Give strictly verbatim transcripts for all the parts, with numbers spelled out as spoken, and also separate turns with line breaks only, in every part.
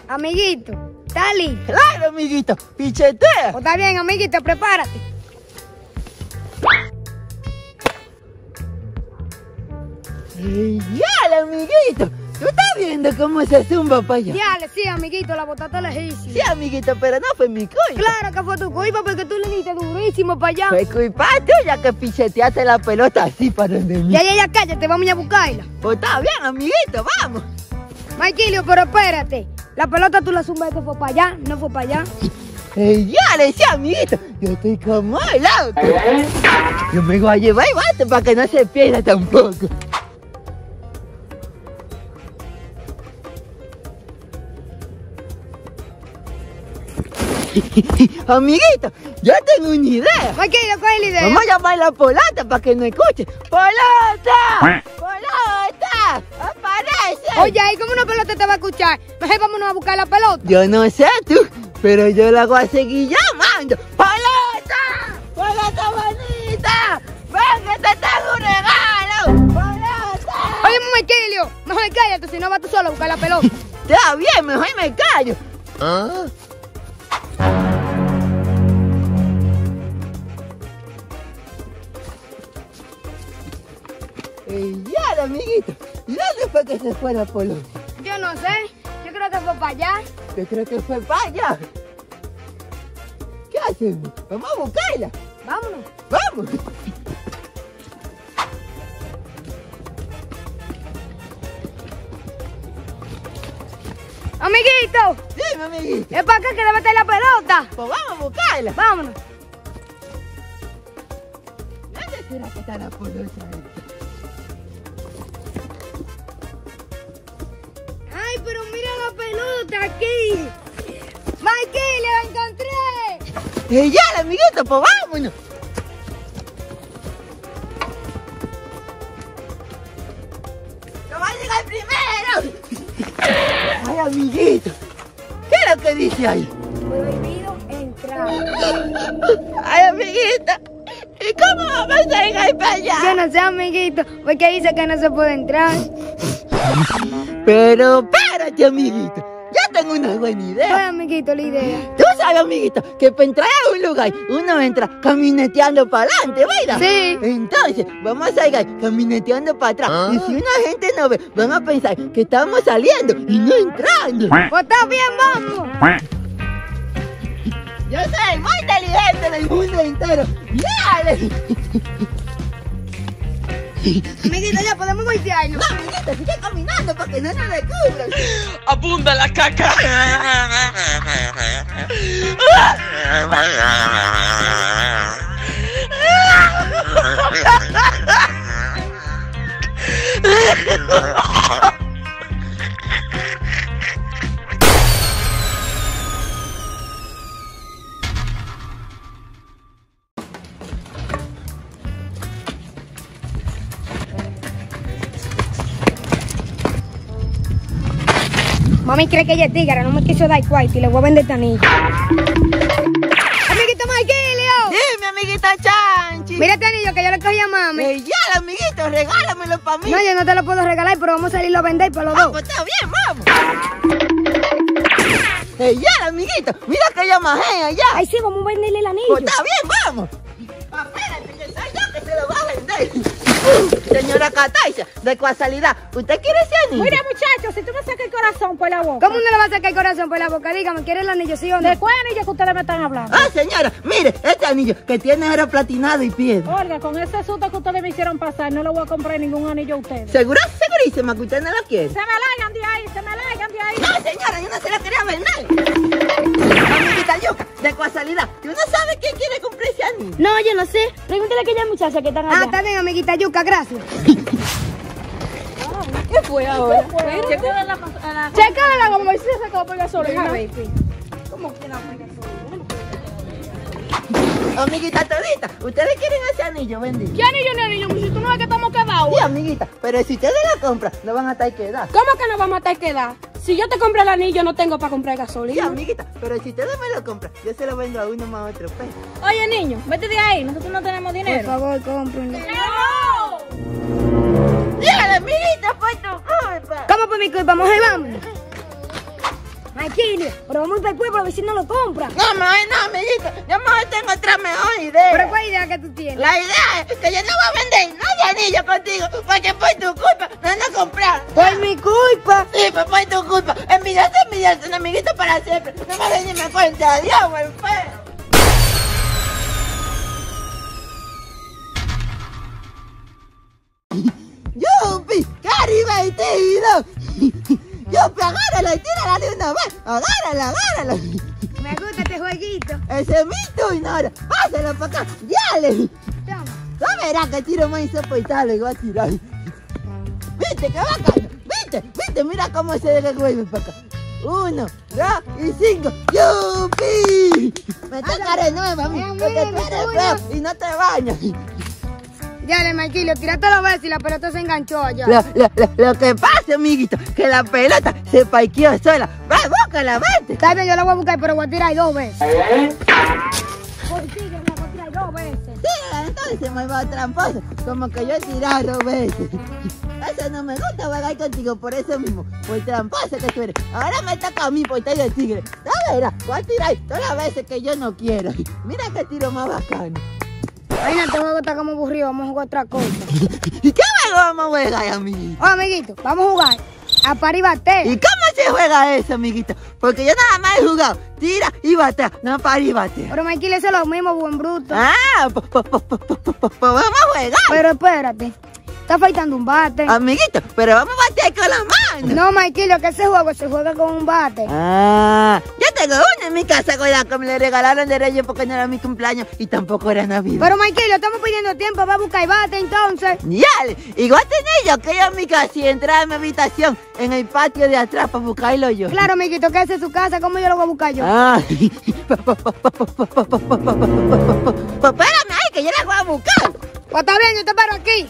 Amiguito, ¿está listo?
Claro, amiguito, pichetea.
Pues está bien, amiguito, prepárate.
¡Ya, amiguito! ¿Tú estás viendo cómo se zumba para allá?
Dale, sí, amiguito, la botaste lejísimo.
Sí, amiguito, pero no fue mi culpa.
Claro que fue tu culpa porque tú le diste durísimo para allá.
Fue culpa tuya que picheteaste la pelota así para donde mí.
Ya, ya, ya, cállate, vamos a buscarla.
Pues está bien, amiguito, vamos.
Maikilio, pero espérate. La pelota tú la zumbaste fue para allá, no fue para allá.
Eh, ya le decía, amiguito, yo estoy como el auto. Yo me voy a llevar el bate para que no se pierda tampoco. Amiguito, yo tengo una idea.
Maikilio, ¿cuál es la idea?
Vamos a llamar a la polata para que nos escuche. ¡Polata! ¡Polata! ¡Aparece!
Oye, ¿y cómo una pelota te va a escuchar? Mejor vámonos a buscar la pelota.
Yo no sé tú, pero yo la voy a seguir llamando. ¡Polata! ¡Polata bonita! ¡Ven que te tengo un regalo! ¡Polata!
Oye, Maikilio, mejor cállate, si no vas tú solo a buscar la pelota.
Está bien, mejor me callo. ¿Ah? Eh, ya, amiguito. ¿Y dónde fue que se fue la pelota?
Yo no sé, yo creo que fue para allá.
Yo creo que fue para allá. ¿Qué hacemos? Vamos a buscarla.
Vámonos.
¡Vamos!
Amiguito,
Dime, amiguito.
es para acá que debe estar la pelota.
Pues vamos a buscarla.
Vámonos.
¿Dónde será que está la pelota?
Ay, pero mira la pelota aquí. Maikilio, la encontré.
Eh, ya, amiguito, pues vámonos. ¡No va a llegar primero! Ay, amiguito. ¿Qué es lo que dice ahí?
Prohibido entrar.
Ay, amiguita. ¿Y cómo vamos a llegar para allá?
Yo no sé, amiguito, porque dice que no se puede entrar.
Pero espérate, amiguito. Yo tengo una buena
Oye,
idea.
amiguito, la idea.
Tú sabes, amiguito, que para entrar a un lugar uno entra camineteando para adelante, ¿verdad?
Sí.
Entonces, vamos a llegar camineteando para atrás. Y si una gente no ve, van a pensar que estamos saliendo y no entrando.
Pues está bien, vamos.
Yo soy el más inteligente del mundo entero. ¡Dale!
Amiguito, ya podemos voltearnos.
No, amiguito, sigue caminando para que no nos descubran.
¡Abunda la caca!
Mami cree que ella es tigre, no me quiso dar cuarto y le voy a vender este anillo. Amiguito Maikilio.
Dime, amiguita Chanchi.
Mira este anillo que yo le cogí a mami.
Eh, ya, amiguito, regálamelo para mí.
No, yo no te lo puedo regalar, pero vamos a salirlo a vender para los
Ah,
dos.
pues está bien, vamos. Eh, ya, amiguito, mira que ella majea ya.
Ay, sí, vamos a venderle el anillo.
Pues está bien, vamos. Espérate, que soy yo que se lo va a vender. Señora Cataisa, de casualidad, ¿usted quiere ese anillo?
Mira, muchachos, si tú me sacas el corazón por la boca.
¿Cómo no le va a sacar el corazón por la boca? Dígame, ¿quiere el anillo, sí o no?
¿De cuál anillo que ustedes me están hablando?
Ah, señora, mire, este anillo que tiene oro platinado y piedra.
Oiga, con ese susto que ustedes me hicieron pasar, no le voy a comprar ningún anillo a ustedes.
¿Seguro, segurísima que usted no lo quiere?
Se me largan de ahí, se me largan de ahí.
No, señora, yo no se la quería vender. Amiguita Yuca, de casualidad, ¿tú no sabes quién quiere comprar ese anillo?
No, yo no sé. Pregúntale a aquella muchacha que están allá. Ah, está bien, amiguita Yuca, gracias.
¿Qué fue ahora? Chécale la... la... Chécale la como si se acabó por gasolina. ¿Cómo que la por gasolina?
Amiguita todita, ¿ustedes quieren ese anillo vendido?
¿Qué anillo ni anillo? Si tú no ves que estamos quedados.
Sí, amiguita, pero si ustedes la compran, no van a estar quedados.
¿Cómo que no vamos a estar quedados? Si yo te compro el anillo, no tengo para comprar
Sí,
gasolina.
amiguita, pero si ustedes me lo compran, yo se lo vendo a uno más a otro peso.
Oye, niño, vete de ahí. Nosotros no tenemos
Por
dinero.
favor, cómprenlo.
¡No!
Dígale, amiguita, por tu culpa.
¿Cómo por mi culpa? Mujer, vámonos. Maquilio, pero vamos para el pueblo a ver si no lo compra.
No, no, no, amiguito. Yo mejor tengo otra mejor idea.
¿Pero cuál idea que tú tienes?
La idea es que yo no voy a vender nada anillo contigo, porque por tu culpa no nos compraron.
Por mi culpa.
Sí, pues por tu culpa. Envidioso, envidioso, un amiguito para siempre. No me ven ni me cuenta. Adiós, buen feo. ¡Yupi! ¡Qué divertido! ¡Yupi, agárralo y tírala de una vez! ¡Agárralo, agárralo!
Me gusta este jueguito.
Ese es mi turno ahora. ¡Pásalo para acá! ¡Dale!
Toma.
No verás que tiro más insoportable que va a tirar. ¿Viste que bacano? ¿Viste? ¿Viste? Mira cómo se devuelve para acá. Uno, dos y cinco. ¡Yupi! Me toca de nuevo a mí, porque tú eres feo y no te bañas.
Dale, Maquilio, tírate a ver si la pelota se enganchó allá.
Lo, lo, lo, lo que pasa, amiguito, que la pelota se parqueó sola. Va, búscala, vete.
Está bien, yo la voy a buscar, pero voy a tirar dos veces. Por ti, yo la voy a tirar dos veces.
Sí, entonces me va tramposo, como que yo he tirado dos veces. Eso no me gusta jugar contigo, por eso mismo, por tramposo que tú eres. Ahora me toca a mí por estar de tigre. No verás, voy a tirar todas las veces que yo no quiero. Mira que tiro más bacano.
Ay, no, este juego está como aburrido, vamos a jugar otra cosa.
¿Y qué juego vamos a jugar, amiguito?
Oh, amiguito, vamos a jugar a par y bater.
¿Y cómo se juega eso, amiguito? Porque yo nada más he jugado tira y batea, no para y batea.
Pero Maquilio, eso es lo mismo, buen bruto.
Ah, pues po, po, po, po, po, po, vamos a jugar.
Pero espérate, está faltando un bate.
Amiguito, pero vamos a batear con la mano.
No, Maquilio, que ese juego se juega con un bate.
Ah, yo tengo uno en mi casa, cuidado, que me le regalaron de Reyes porque no era mi cumpleaños y tampoco era Navidad.
Pero Maquilio, estamos pidiendo tiempo, va a buscar bate entonces.
Dale, igual tenés yo que ir a mi casa y entrar a mi habitación en el patio de atrás para buscarlo yo.
Claro, amiguito, que ese es su casa, ¿cómo yo lo voy a buscar yo?
Ah, espérame ahí, que yo la voy a buscar.
Pues está bien, yo te paro aquí.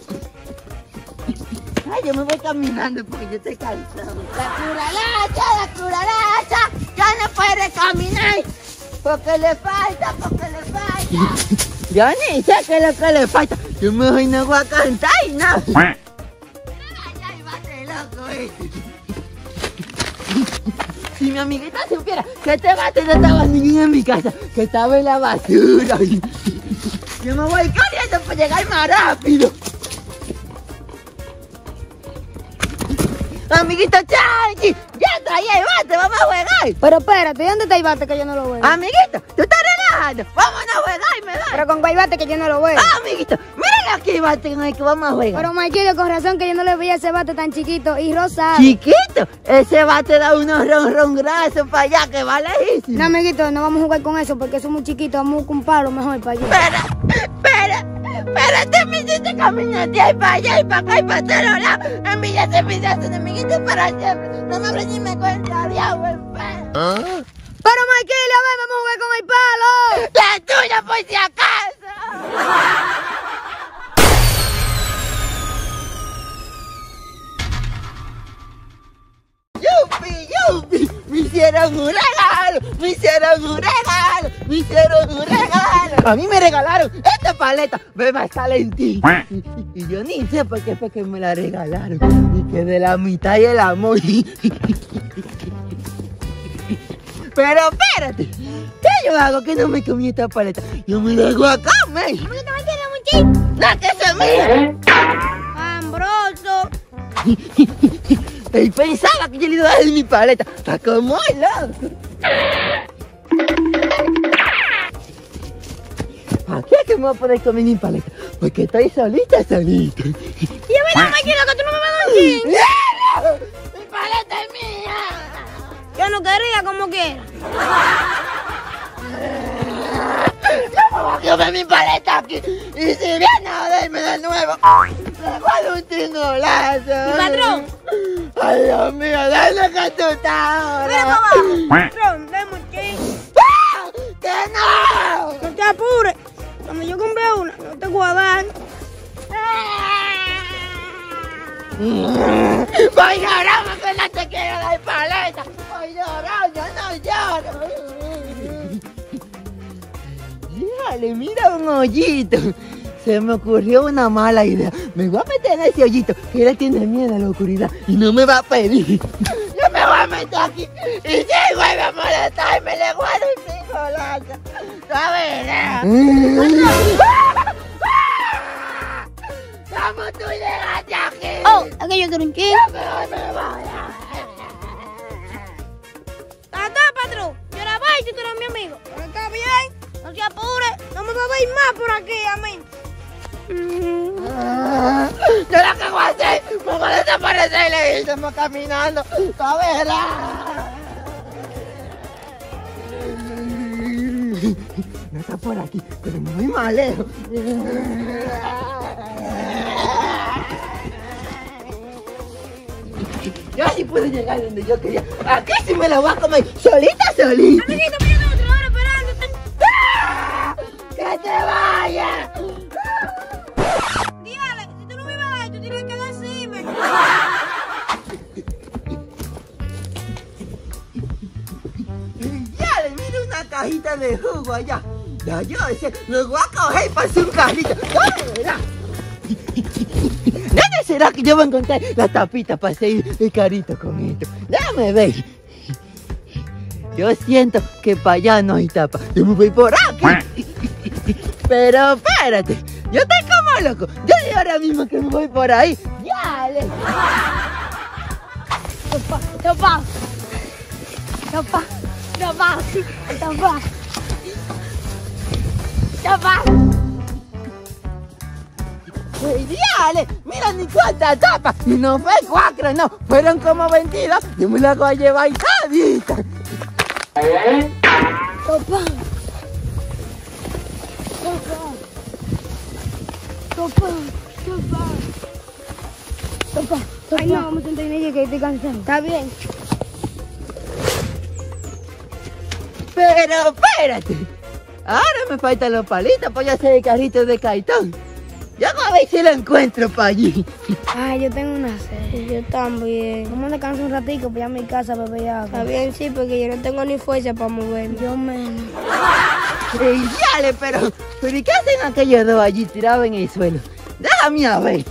Ay, yo me voy caminando porque yo estoy cansado. La curalacha, la curalacha, ya no puede caminar. Porque le falta, porque le falta. Yo ni sé qué es lo que le falta. Yo mejor no voy a cantar y nada. Ay, va de loco este. Si mi amiguita supiera que este bate no estaba ni en mi casa, que estaba en la basura. Yo me voy corriendo para llegar más rápido. Amiguito Chanchi, ya traía el bate, vamos a jugar.
Pero espérate, ¿dónde está el bate que yo no lo veo?
Amiguito, tú estás relajando, vámonos a jugar y me da.
Pero con cuál bate que yo no lo veo.
Ah, amiguito, mira aquí el bate con el que vamos a jugar.
Pero Maquilio, con razón que yo no le veía ese bate tan chiquito y rosado.
Chiquito, ese bate da unos ron ron grasos para allá que va lejísimo.
No, amiguito, no vamos a jugar con eso porque eso es muy chiquito, vamos a buscar un palo mejor para allá.
Espera, espera. Pero te me hiciste caminar de ahí para allá y para acá y para todos lados. Envidiaste, envidiaste, enemiguito para siempre. No me abres ni me cuenta, diablo, enfermo.
¿Ah? Pero Maquilio, ven, vamos a jugar con el palo.
La tuya, por si acaso. ¡Yupi, yupi! ¡Me hicieron un regalo! ¡Me hicieron un regalo! ¡Me hicieron un regalo! A mí me regalaron esta paleta, Beba Valentín. Y, y, y yo ni sé por qué fue que me la regalaron. Y que de la mitad y el amor. Pero espérate, ¿qué yo hago que no me comí esta paleta? Yo me la hago acá, men. ¿Por qué no me tiene muchísimo? ¡No, que se mire!
¡Ambroso!
Y pensaba que yo le iba a dar mi paleta. Está como el loco. Aquí es que me voy a poder comer mi paleta. Porque estoy solita, solita.
Y a mí no me quiero que tú no me vas a dar.
¡Mi paleta es mía!
Yo no quería como quiera.
Yo me voy a comer mi paleta aquí. Y si viene a verme de nuevo, le voy a dar un tringolazo.
¿Mi patrón?
Ay, Dios mío, ¿dónde que tú estás ahora?
Mira para abajo. Patrón, dame un chingo.
¡Ah! ¡Que no!
No te apures. Cuando yo compré una, no te voy a dar.
Voy llorando porque no te quiero dar paleta. Voy llorando, yo no lloro. Dale, mira un hoyito. Se me ocurrió una mala idea. Me voy a meter en ese hoyito que él tiene miedo a la oscuridad y no me va a pedir. Yo me voy a me meto aquí y si vuelve a molestar y me le guardo un cinco lanza. A ver, ¿cómo tú llegaste aquí?
Oh, es que yo quiero un chico.
Mejor me voy.
Tata, patrón, yo la voy y tú eres mi amigo. Pero está bien, no se apure, no me va a ver más por aquí, amén.
Yo la que voy a hacer, me voy a desaparecer y le estamos caminando. A ver. No está por aquí, pero muy mal lejos. Yo sí puedo llegar donde yo quería. Aquí sí me la voy a comer solita, solita.
Amiguito, pero yo tengo otra hora esperándote.
¡Ah! ¡Que te vayas!
Dígale, si tú no me vas a dar, tú tienes que decirme.
Ya le miro una cajita de jugo allá. Ya yo decía, lo voy a coger para hacer un carrito. ¿Dónde ¿Dónde será que yo voy a encontrar la tapita para hacer el carrito con esto? Déjame ver. Yo siento que para allá no hay tapa. Yo me voy por aquí. Pero espérate, yo estoy como loco. Yo digo ahora mismo que me voy por ahí. ¡Dale!
Topa, topa. Topa, topa, topa. Topa.
¡Hey, diale! ¡Mira ni cuántas tapas! Y no fue cuatro, no, fueron como veintidós. Yo me la voy a llevar todita.
Topa. Topa. Topa. Topa. Topa. Ay, no, vamos a entender que estoy cansado. Está bien.
Pero espérate. Ahora me faltan los palitos para hacer el carrito de Caitón. Yo voy a ver si lo encuentro para allí.
Ay, yo tengo una sed. Yo también. Vamos a descansar un ratico para ir a mi casa para beber agua. Está bien, sí, porque yo no tengo ni fuerza para moverme. Yo menos.
Ey, dale, pero, pero ¿y qué hacen aquellos dos allí tirados en el suelo? Déjame a ver.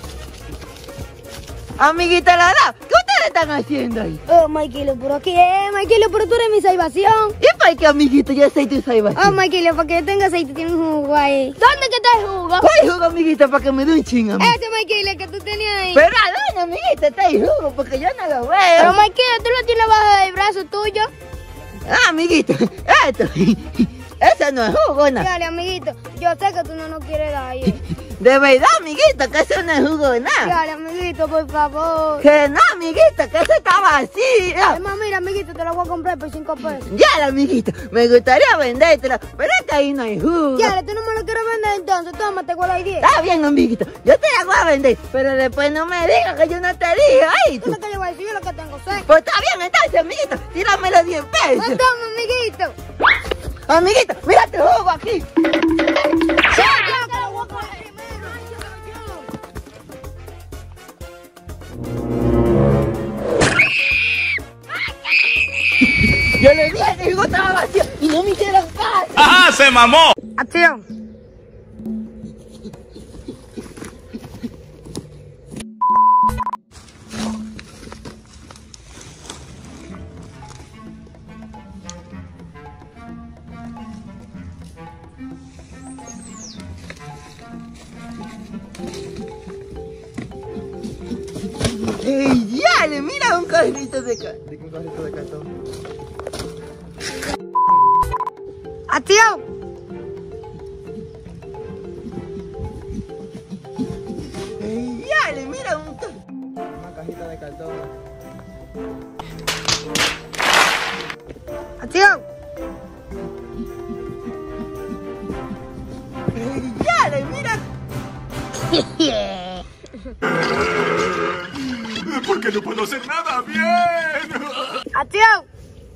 Amiguita Lara, ¿qué ustedes están haciendo ahí?
Oh, Michael, por aquí. Eh, Michael, pero tú eres mi salvación.
¿Y para qué, amiguito? Yo soy tu salvación.
Oh, Michael, para que yo tenga aceite tiene un jugo ahí. ¿Dónde que está el jugo?
¿Cuál jugo, amiguita, para que me dé un ching a mí?
Ese, Michael, que tú tenías ahí.
Pero ¿a dónde, amiguita, está el jugo? Porque yo no lo
Pero,
veo.
Michael, tú lo tienes bajo del brazo tuyo.
Ah, amiguito, esto. Eso no es jugo, no.
Dale, amiguito, yo sé que tú no nos quieres dar ahí.
De verdad, amiguito, que eso no es jugo, nada.
Dale, amiguito, por favor.
Que no, amiguito, que eso está vacío.
Además, mira, amiguito, te lo voy a comprar por cinco pesos.
Ya, amiguito, me gustaría vendértelo, pero es que ahí no hay jugo.
Dale, tú no me lo quieres vender entonces, tómate con la idea.
Está bien, amiguito, yo te la voy a vender, pero después no me digas que yo no te dije, ahí
Tú
tú.
no te llevas a decir lo que tengo sed.
Pues está bien, entonces, amiguito, tírame los diez
No
pesos.
toma, amiguito.
Amiguito, mira tu jugo aquí.
Sí, yo te lo voy a coger primero.
Yo le dije que el jugo estaba vacío y no me hicieron caso.
¡Ajá, se mamó!
Acción.
¡Ey, dale! Mira un carrito de cartón. ¿De qué carrito de cartón?
Acción.
¡Ey, dale! Mira un carrito. Una cajita de cartón.
Acción.
¡Ey, dale! Mira.
Porque no puedo hacer nada bien.
Acción.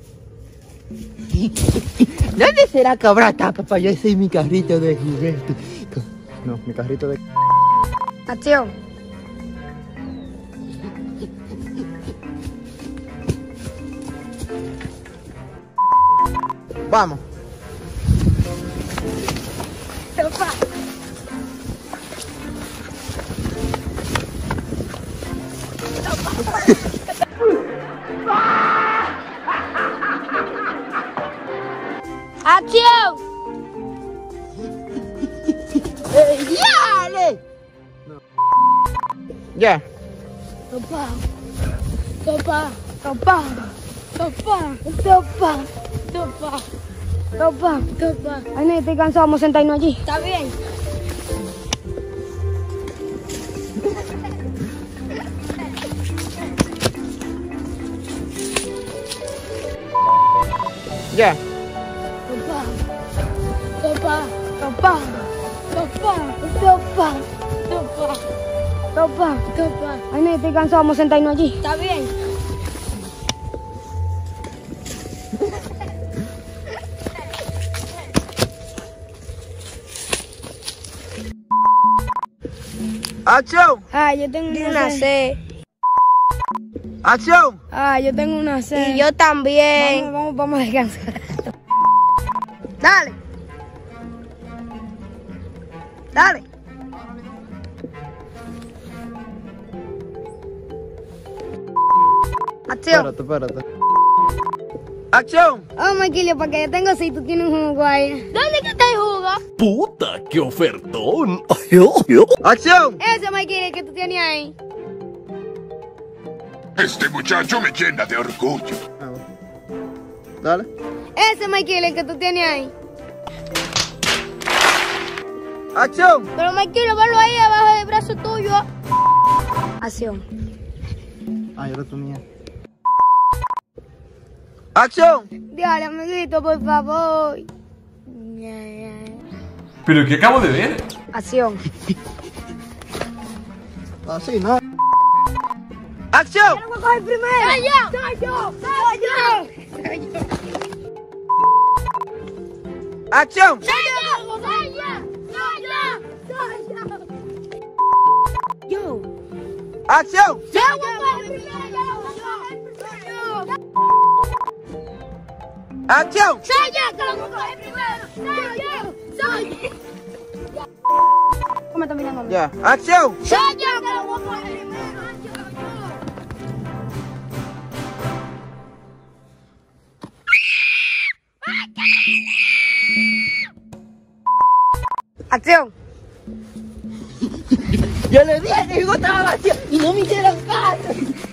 ¿Dónde será que habrá tapa para yo hacer mi carrito de juguete? No, mi carrito de...
Acción.
Vamos.
Topa.
¡Ah!
¡Acción!
¡Eh, dale! Ya.
Topa, topa, topa, topa, topa, topa, topa, topa. Ay, no, estoy cansado, vamos a sentarnos allí. Está bien.
Ya.
Topa, topa, topa, topa, topa, topa, topa, topa. Ay, no, estoy cansado, vamos a sentarnos allí. Está bien.
¡Acción!
Ah, yo tengo una sed.
¡Acción!
Ah, yo tengo una sed.
Y yo también.
Vamos, vamos, vamos a descansar.
Dale. Dale. Acción.
Espérate, espérate. ¡Acción!
Oh, Maquilio, porque yo tengo si tú tienes un jugo ahí. ¿Dónde que está el jugo?
Puta, qué ofertón.
¡Acción!
Ese, Maquilio, que tú tienes ahí.
Este muchacho me llena de orgullo.
Dale.
Ese, Maquilio, que tú tienes ahí.
¡Acción!
Pero, Maquilio, velo ahí abajo del brazo tuyo. Acción.
Ay, era tu mía. ¡Acción!
Dale, amiguito, por favor.
¿Pero qué acabo de ver?
Acción.
Así, ¿no? ¡Acción!
Voy a coger primero. ¡Soy yo! ¡Soy yo! ¡Soy yo! ¡Soy yo!
¡Acción!
¡Soy yo! ¡Soy yo! ¡Soy yo! ¡Soy yo! Yo.
¡Acción!
¡Yo voy a coger primero! ¡Soy yo!
¡Acción!
¡Soy yo que lo voy a coger primero! ¡Soy yo! ¡Soy yo! ¿Cómo está mirando?
Ya. ¡Acción!
¡Soy yo que lo voy a coger primero!
Acción.
Yo le dije que el jugo estaba vacío y no me hicieron caso.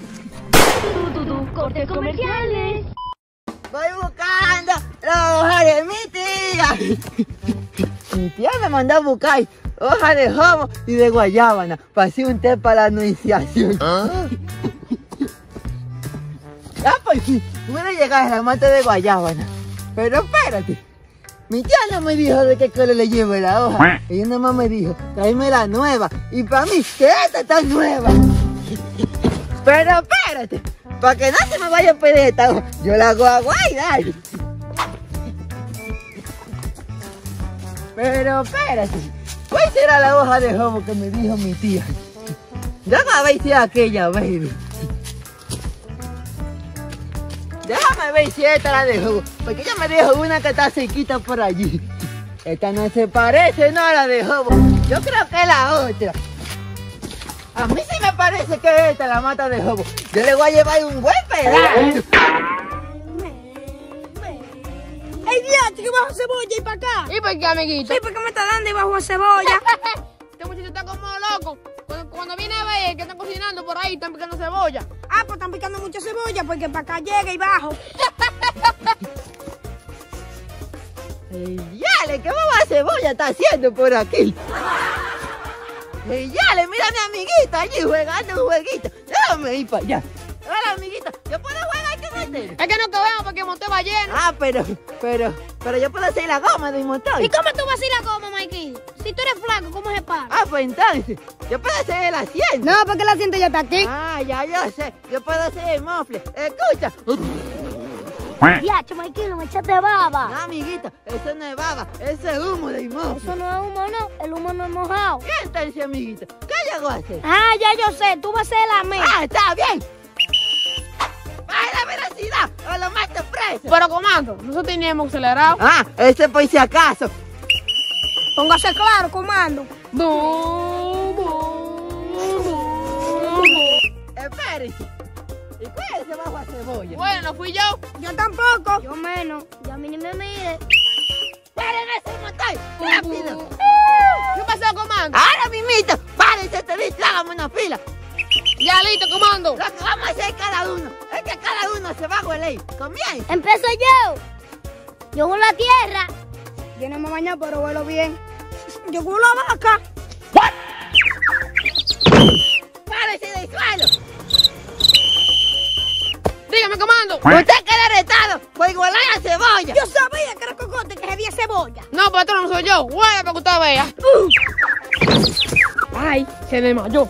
Cortes comerciales.
Voy buscando la hoja de mi tía. Mi tía me mandó a buscar hoja de jomo y de guayábana para hacer un té para la anunciación. ¿Ah? Ah, pues sí, voy a llegar a la mata de guayábana. Pero espérate. Mi tía no me dijo de qué color le llevo la hoja. Ella nada más me dijo, tráeme la nueva. Y para mí, que esta está nueva. Pero espérate, para que no se me vaya a perder esta hoja, yo la hago agua y dale. Pero espérate, ¿cuál será la hoja de jomo que me dijo mi tía? Déjame ver si es aquella, baby. Déjame ver si esta la de jomo, porque ella me dijo una que está sequita por allí. Esta no se parece, no, a la de jomo. Yo creo que es la otra. A mí sí me parece que es esta la mata de jomo. Yo le voy a llevar un buen pedazo.
¡Ey, diacho, que bajo cebolla y para acá!
¿Y por qué, amiguito?
Sí, porque me está dando y bajo cebolla.
Este muchacho está como loco. Cuando, cuando viene a ver que están cocinando por ahí, están picando cebolla.
Ah, pues están picando mucha cebolla porque para acá llega y bajo.
¡Ey, yale! ¿Qué mamá cebolla está haciendo por aquí? ¡Ey, yale! Mira a mi amiguita allí jugando un jueguito. Déjame ir para allá. Hola, amiguita. ¿Yo puedo jugar con este?
Es que no cabemos porque el motor va lleno.
Ah, pero, pero, pero yo puedo hacer la goma de motor.
¿Y cómo tú vas a ir a goma, Mikey? Si tú eres flaco, ¿cómo se para?
Ah, pues entonces, yo puedo hacer el asiento.
No, porque el asiento ya está aquí.
Ah, ya yo sé. Yo puedo hacer el mofle. Escucha.
Diacho, Mikey, no me echaste baba.
No, amiguita, eso no es baba, eso es humo de mofle.
Eso no es humo, no. El humo no es mojado.
¿Qué entonces, amiguita? ¿Qué llegó a hacer?
Ah, ya yo sé. Tú vas a ser la mía.
Ah, está bien. ¡Baja la velocidad o lo mato preso!
Pero, comando, nosotros teníamos acelerado.
Ah, ese por si acaso.
Póngase claro, comando.
Bum, bum, bum, bum.
Espérese. ¿Y cuál es ese bajo a cebolla?
Bueno, no fui yo.
Yo tampoco. Yo menos. Ya a mí ni me mire.
¡Paren ese motor! ¡Rápido!
¿Qué pasó, comando?
Ahora mismito, párense, te listo, hagamos una fila.
Ya listo, comando.
Lo que vamos a hacer cada uno es que cada uno se va a huele. Comienza.
Empiezo yo. Yo huelo la tierra.
Yo no me baño, pero huelo bien. Yo huelo la vaca.
¡Párese del suelo!
Dígame, comando.
Usted queda arrestado por igualar a cebolla.
Yo sabía que era cocote que se había cebolla. No, patrón, no soy yo. Huele para que usted vea. Ay, se desmayó.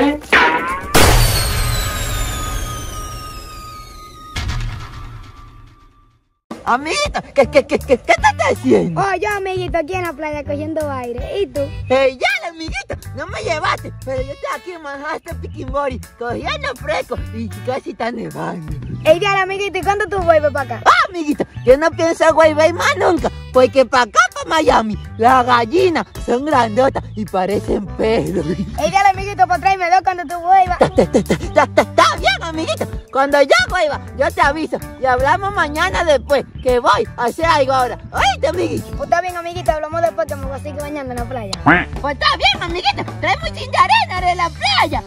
Amiguita, ¿qué, qué, qué, qué, qué estás haciendo?
Oh, yo, amiguito, aquí en la playa cogiendo aire. ¿Y tú?
Hey, ya, amiguito, no me llevaste, pero yo estoy aquí en Manhattan, Piquimori, cogiendo fresco y casi está nevando.
Ey, ya, amiguito, ¿y cuándo tú vuelves para acá?
Ah, amiguito, yo no pienso volver más nunca, porque para acá, para Miami, las gallinas son grandotas y parecen perros.
Ey, ya, amiguito, pues tráeme dos cuando tú vuelvas.
Está bien, amiguito, cuando yo vuelva, yo te aviso y hablamos mañana después, que voy a hacer algo ahora. ¿Oíste, amiguito?
Pues está bien, amiguito, hablamos después que me voy a seguir bañando en la playa.
Pues está bien, amiguito, traemos un chin de arena de la playa.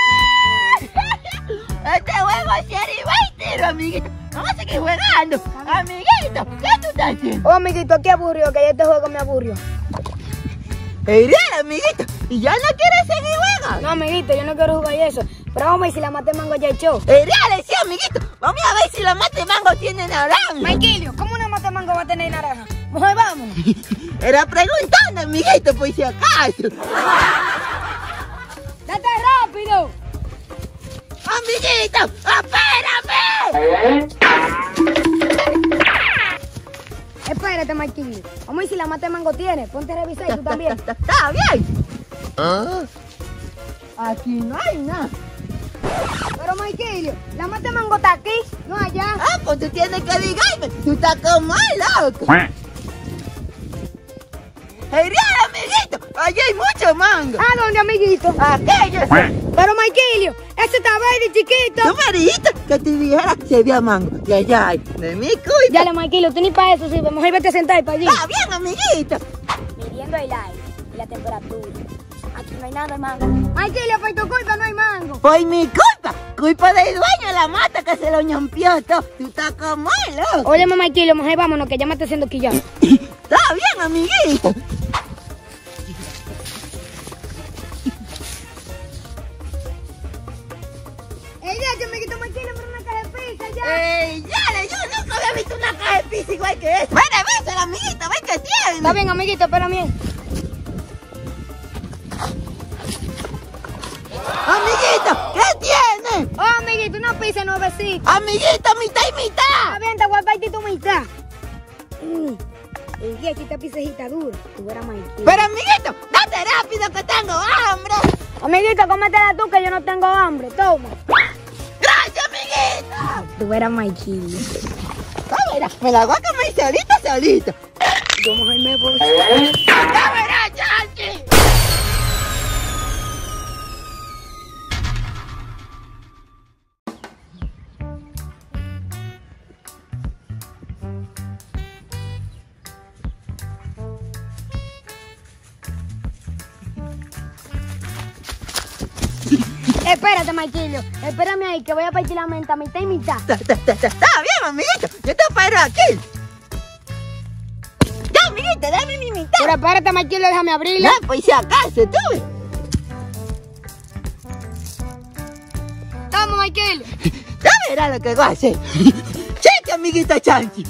Este juego es divertido, amiguito. Vamos a seguir jugando. Amiguito, ¿qué tú estás haciendo?
Oh, amiguito, qué aburrido, que este juego me aburrió.
Ey, amiguito, ¿y ya no quieres seguir jugando?
No, amiguito, yo no quiero jugar eso. Pero vamos a ver si la mate mango ya echó.
Ey, sí, amiguito, vamos a ver si la mate mango tiene naranja.
Maikilio, ¿cómo una mate mango va a tener naranja? Mejor vamos.
Era preguntando, amiguito, por si acaso.
¡Date rápido!
¡Amiguito, espérame!
Espérate, Maikilio. Vamos a ver si la mate mango tiene. Ponte a revisar y tú también.
Está bien. ¿Ah? Aquí no hay nada.
Pero, Maikilio, la mate mango está aquí, no allá.
Ah, pues tú tienes que digarme. Tú estás como loco. ¡Hey, amiguito! Allí hay mucho mango.
¿A dónde, amiguito?
Aquello.
Pero, Maikilio, ese está verde, chiquito.
Tú me dijiste que te dijera que se había mango. Y allá hay. De mi culpa.
Dale, Maikilio, tú ni para eso sirve. Mejor vete a sentar para allí.
Está bien, amiguito.
Midiendo el aire y la temperatura. Aquí no hay nada de mango. Maikilio, por tu culpa no hay mango.
Por mi culpa. Culpa del dueño de la mata que se lo ñampió todo. Tú estás como loco.
Oye, mamá, Maikilio, mejor vámonos, que ya me está haciendo quillar.
Está bien, amiguito.
Ey, ya, que me quito Maikilio por una caja de pizza, ya.
Ey, ya, yo nunca había visto una caja de pizza igual que esta. Ven, ven, amiguito, ven que tiene.
Está bien, amiguito, espérame.
Amiguito, ¿qué tiene?
Oh, amiguito, una pizza nuevecita.
Amiguito, mitad y mitad.
Está bien, te voy a partir tu mitad. Mm. Ey, ya, esta pizzajita dura. Tú eras Maikilio.
Pero, amiguito, date rápido que tengo hambre.
Amiguito, cómetela tú que yo no tengo hambre. Toma.
Gracias, amiguito.
Tú eras Maikilio.
Cámara, me la voy a comer solita, solita.
Yo mejor me voy.
Cámara, Chanchi.
Espérate, Maikilio. Espérame ahí, que voy a partir la menta, mitad y mitad.
Está, está, está, está bien, amiguito. Yo te espero aquí. Ya, amiguito, dame mi mitad.
Pero espérate, Maikilio, déjame abrirla.
No, pues si acaso, tú.
Toma, Maikilio.
Ya verás lo que voy a hacer. Cheque, amiguito Chanchi.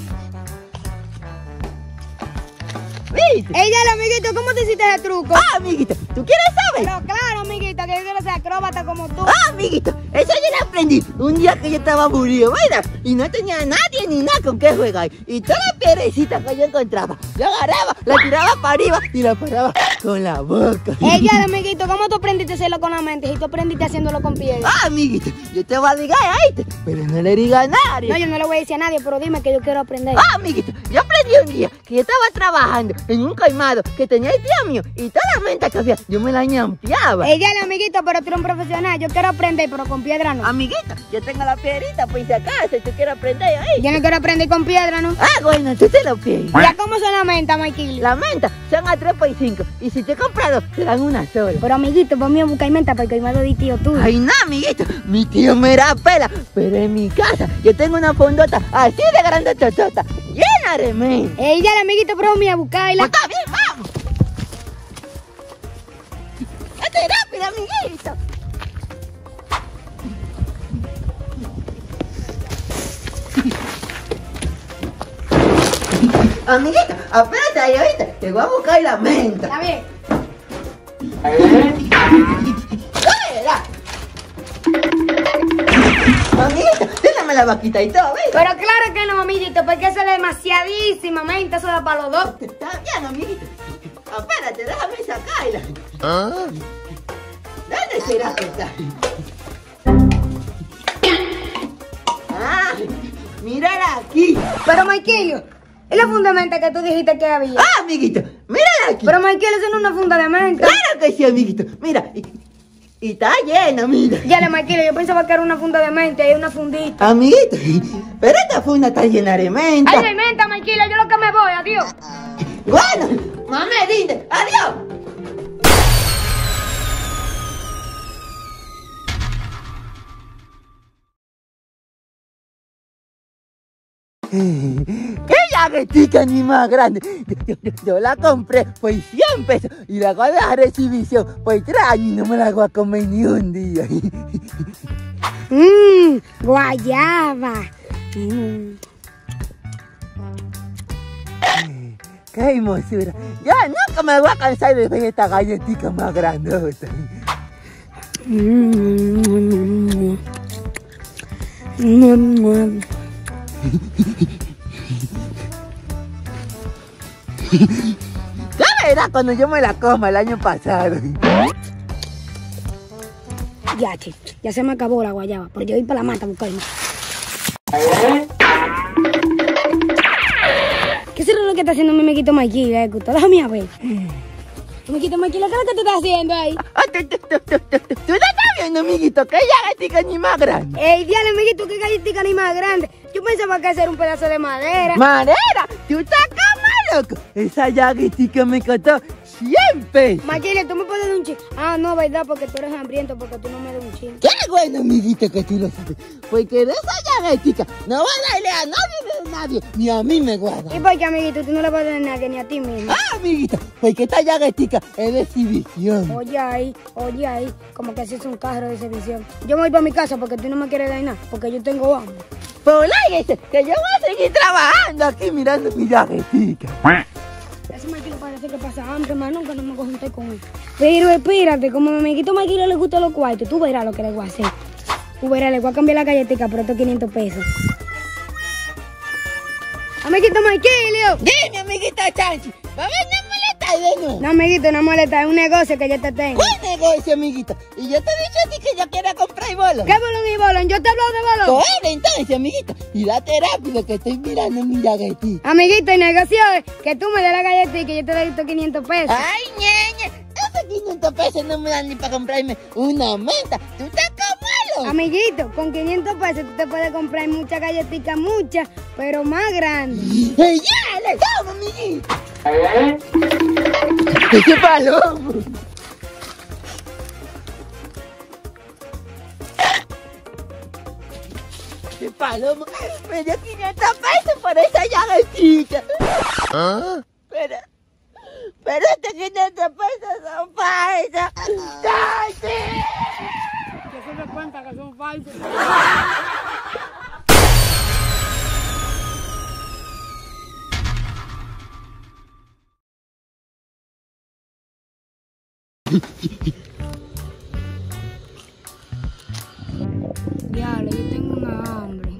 ¿Viste?
Ey, dale, amiguito, ¿cómo te hiciste ese truco?
Ah, amiguito, ¿tú quieres saber?
Pero claro, amiguito, que yo quiero ser acróbata como tú.
Ah, amiguito, eso yo lo aprendí un día que yo estaba aburrido, ¿verdad? Y no tenía nadie ni nada con qué jugar. Y toda la piedrecita que yo encontraba, yo agarraba, la tiraba para arriba y la paraba con la boca.
Ey, dale, amiguito, ¿cómo tú aprendiste a hacerlo con la mente si tú aprendiste haciéndolo con piedra?
Ah, amiguito, yo te voy a decir a este, pero no le digas a nadie.
No, yo no le voy a decir a nadie, pero dime que yo quiero aprender.
Ah, amiguito, yo aprendí un día que yo estaba trabajando en un colmado que tenía el tío mío y toda la menta que había, yo me la ñampeaba.
Ella es amiguito, pero tú eres un profesional. Yo quiero aprender, pero con piedra no.
Amiguito, yo tengo la piedrita, pues si acaso tú quieres aprender ahí.
Yo no quiero aprender con piedra, ¿no?
Ah, bueno, tú te lo pides.
¿Ya cómo son la menta, Mikey?
La menta son a tres por cinco y si te he comprado, te dan una sola.
Pero amiguito, vamos a buscar menta para el colmado de tío tú.
Ay, no, amiguito, mi tío me da pela, pero en mi casa yo tengo una fondota así de grande totota, llena de menta.
Ella es amiguito, pero vamos a buscarla.
Pues está bien, vamos. Hazte rápido, amiguito. Amiguito, espérate ahí ahorita, te voy a buscar la menta.
Está bien.
¡Fuera! Amiguito, déjame la vaquita y todo, ¿ves?
Pero claro que no, amiguito, porque eso es demasiadísima menta, eso da para los dos.
Está bien, amiguito. Espérate, déjame sacarla. ¿Ah? ¿Dónde será que está? Ah, mírala aquí.
Pero Mikey, es la funda de menta que tú dijiste que había.
Ah, amiguito, mírala aquí.
Pero Mikey, eso no es una funda de menta.
Claro que sí, amiguito. Mira, y, y está llena, mira.
Ya le Mikey, yo pensaba que era una funda de menta y es una fundita.
Amiguito, pero esta funda está llena de menta.
Ay, de menta, Mikey, yo lo que me voy, adiós.
Bueno, mamá, dinde, adiós. ¡Qué llaguetica ni más grande! Yo, yo, yo, yo la compré por cien pesos y la voy a dejar de exhibición por tres años y no me la voy a comer ni un día.
Mmm, guayaba. Mm.
¡Qué hermosura! Ya nunca me voy a cansar de ver esta galletita más grandota.
Mm. Mm.
Ya verás cuando yo me la coma el año pasado.
Ya, che, ya se me acabó la guayaba, pero yo voy para la mata a buscarme. ¿Qué es lo que está haciendo mi amiguito Mikey? ¿Le gusta? Déjame a ver. Amiguito Mikey, ¿qué es lo que te está haciendo ahí?
Ah, ¿Tú, tú, tú, tú, tú, tú no estás viendo, amiguito? Que llaguetica ni más grande.
Ey, diale, amiguito, qué galletita ni más grande. Yo pensaba que era un pedazo de madera.
¡Madera! ¡Tú estás como loco! Esa llaguetica me costó cien pesos.
Mikey, ¿tú me puedes dar un chin? Ah, no, verdad, porque tú eres hambriento, porque tú no me das un chin.
¡Qué bueno, amiguito, que tú lo sabes! Porque de esa llaguetica no va a darle a nadie de nadie, ni a mí me guarda.
¿Y por qué, amiguito, tú no le vas a dar a nadie, ni a ti mismo?
¡Ah, amiguito! Porque esta llaguetica es de exhibición.
Oye ahí, oye ahí, como que así es un carro de exhibición. Yo me voy para mi casa porque tú no me quieres dar nada, porque yo tengo hambre.
Pues láguese, que yo voy a seguir trabajando aquí mirando mi llaguetica.
Ese Maquilo parece que pasa hambre, hermano, que no me voy a juntar con él. Pero espérate, como a mi amiguito Maquilo le gustan los cuartos, tú verás lo que le voy a hacer. Tú verás, le voy a cambiar la galletita por estos quinientos pesos. Amiguito Maquilio.
Dime, amiguita Chanchi, ¿va a venir a molestar de nuevo?
No, amiguito, no molesta, es un negocio que yo te tengo.
¿Cuál negocio, amiguita? Y yo te he dicho a ti que yo quiero comprar bolón.
¿Qué bolón y bolón? Yo te hablo de bolón.
Coge entonces, amiguita, y date rápido que estoy mirando mi llaguetita.
Amiguito, el negocio es que tú me des la galletita y que yo te doy estos quinientos pesos.
Ay, ñeñe, esos quinientos pesos no me dan ni para comprarme una menta. Tú estás como loco.
Amiguito, con quinientos pesos tú te puedes comprar muchas galletitas, muchas, pero más grandes.
¡Ey, ya, le damos, amiguito! ¡Qué palomo! ¡Qué palomo! Me dio quinientos pesos por esa llaguetita. ¿Ah? Pero... Pero estos quinientos pesos son falsos. ¡Cállate!
Que se me cuenta que son falsos. Diablo, yo tengo una hambre.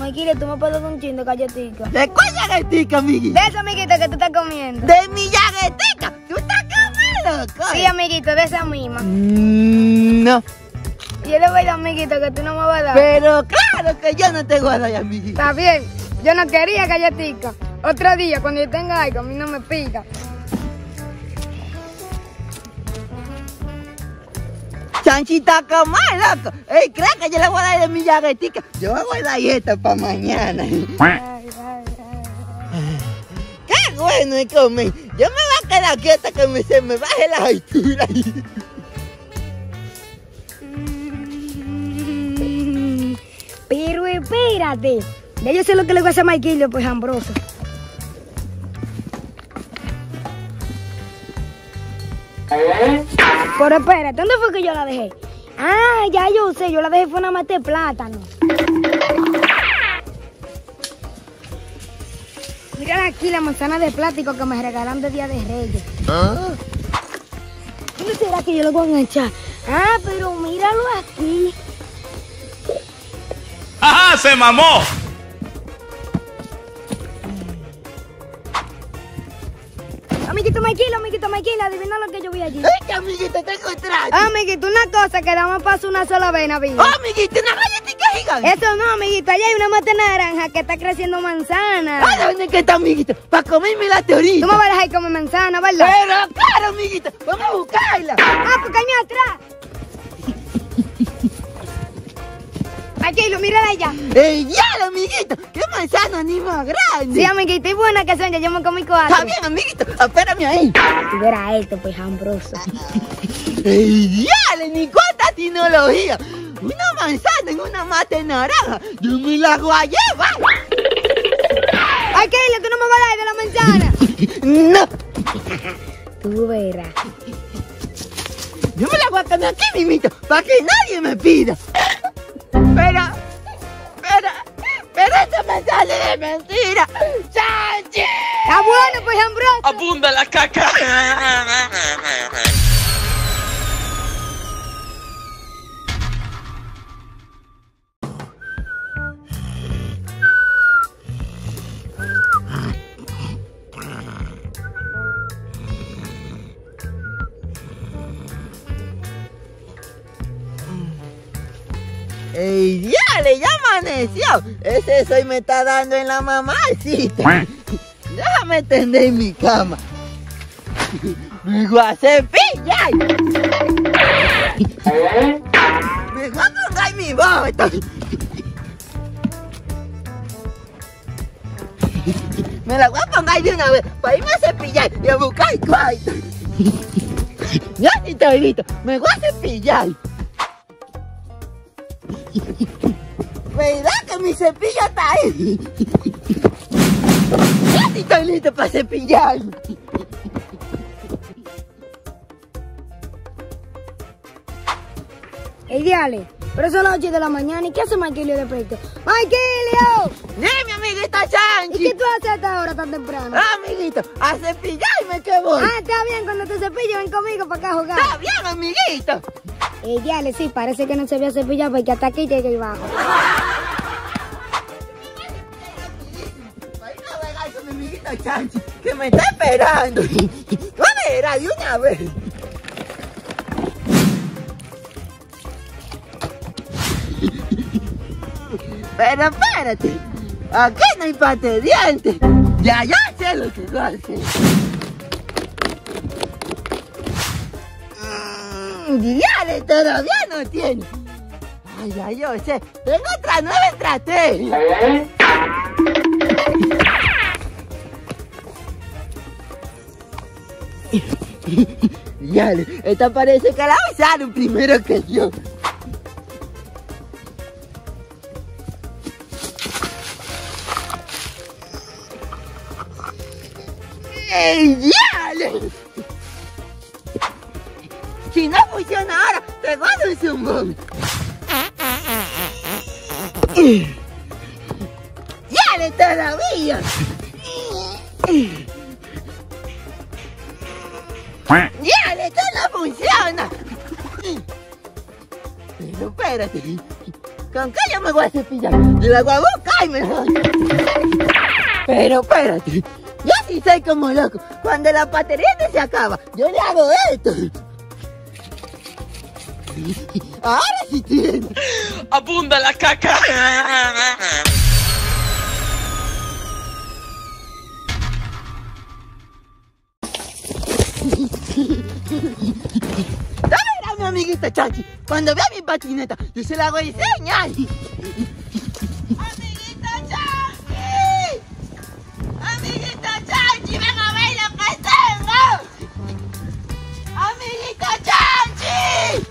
Maikile, tú me puedes dar un chin de galletica.
¿De cuál galletica, amiguito?
De esa, amiguita, que tú estás comiendo.
¿De mi galletica? ¿Tú estás comiendo, loco?
Sí, amiguito, de esa misma.
Mm, no.
Y es de verdad, amiguito, que tú no me vas a dar.
Pero claro que yo no te voy a dar, amiguito.
Está bien, yo no quería galletica. Otro día, cuando yo tenga algo, a mí no me pica.
Chanchita, como loco. Ey, creo que yo le voy a dar de mi galletica. Yo voy a guardar esta para mañana.
Ay, ay, ay.
Qué bueno es comer. Yo me voy a quedar aquí hasta que me, se me baje la altura.
Mm, Pero espérate. Ya yo sé lo que le voy a hacer a Maikile, pues ambroso. Pero espérate, ¿dónde fue que yo la dejé? Ah, ya yo sé, yo la dejé fue una mata de plátano. Mira aquí la manzana de plástico que me regalaron de Día de Reyes.
¿Ah?
¿Dónde será que yo lo voy a enganchar? Ah, pero míralo aquí.
¡Ajá! ¡Se mamó!
Amiguito Maikile, amiguito Maikile, adivina lo que yo vi allí.
Ay, que amiguito, te encontraste.
Amiguito, una cosa que damos paso una sola vez, Navidad.
Oh, amiguito, una galletita gigante.
Eso no, amiguito, allá hay una mata de naranja que está creciendo manzana.
¿A dónde que está, amiguito? Para comerme la teoría.
Tú me vas a dejar comer manzana, ¿verdad?
Pero claro, amiguito, vamos a buscarla.
Ah, pues caña atrás. Maikile, mírala allá.
¡Ey, ya, amiguito! ¡Qué manzana ni más grande!
Sí, amiguito, y buena que son, ya yo me comí cuatro.
Está bien, amiguito, espérame ahí.
Si hubiera esto, pues ambroso.
¡Ey, ya, ni cuánta tecnología! Una manzana en una mata de naranja. Yo me la voy a llevar.
Maikile, tú no me vas a dar de la manzana.
No,
Tú verás.
yo me la voy a poner aquí, mimito, para que nadie me pida. Pero, pero, pero esto me sale de mentira. ¡Sanchi!
Está bueno, pues ambroso.
¡Abunda la caca!
¡Ey, diale! ¡Ya amaneció! Ese soy me está dando en la mamacita. Déjame tender en mi cama. Me voy a cepillar. Me voy a pongar mi bota. Me la voy a poner de una vez para irme a cepillar y a buscar cuarto. Ya estoy listo. Me voy a cepillar. ¿Verdad que mi cepillo está ahí? Ya estoy listo para cepillar.
Ey, diale, pero son las ocho de la mañana. ¿Y qué hace Maikile de presto? ¡Maikile!
Dime, amiguita Chanchi.
¿Y qué tú haces a esta hora tan temprano?
Ah, amiguito, a cepillarme que voy.
Ah, está bien, cuando te cepillo ven conmigo para acá a jugar.
Está bien, amiguito.
Ey, diale, sí, parece que no se había cepillado porque hasta aquí llega y bajo.
Voy a navegar con mi amiguita Chanchi, que me está esperando. ¿Dónde era de una vez? Pero espérate, aquí no hay pate de dientes. Ya, ya sé lo que voy a hacer. Mmm, diale, todavía no tiene. Ay, ya yo sé, tengo otra nueva estrategia. Diale, esta parece que la usaron primero que yo. ¡Ey, diale! Si no funciona ahora, te voy a dar un zumbón. ¡Diale todavía! ¡Diale, esto no funciona! Pero espérate, ¿Con qué yo me voy a cepillar? Yo la voy a buscar y me la doy. Pero espérate, yo sí soy como loco. Cuando la batería se acaba, yo le hago esto. Ahora sí tiene.
Abunda la caca.
Mira, mi amiguita Chachi, cuando vea mi patineta, yo se la voy a enseñar. ¡Amiguita Chachi! ¡Amiguita Chachi, ven a ver lo que tengo! ¡Amiguita Chachi!